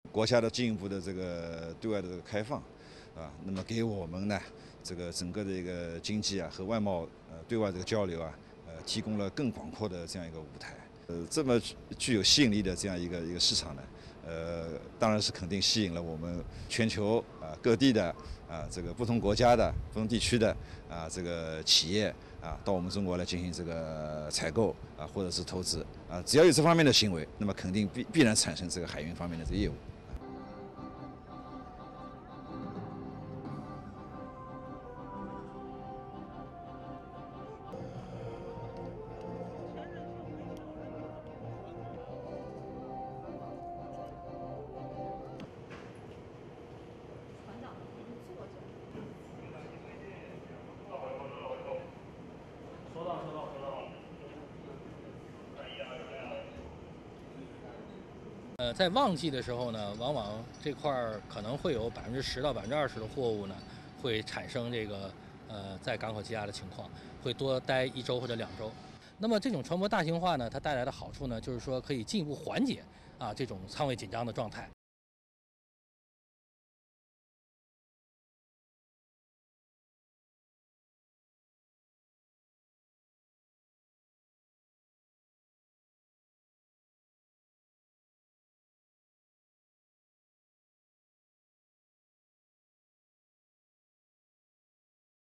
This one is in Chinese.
国家的进一步的这个对外的这个开放，啊，那么给我们呢这个整个的一个经济啊和外贸对外这个交流啊，提供了更广阔的这样一个舞台。这么具有吸引力的这样一个市场呢，当然是肯定吸引了我们全球各地的这个不同国家的不同地区的这个企业到我们中国来进行这个采购或者是投资只要有这方面的行为，那么肯定必然产生这个海运方面的这个业务。 在旺季的时候呢，往往这块儿可能会有10%到20%的货物呢，会产生这个在港口积压的情况，会多待1周或者2周。那么这种船舶大型化呢，它带来的好处呢，就是说可以进一步缓解这种仓位紧张的状态。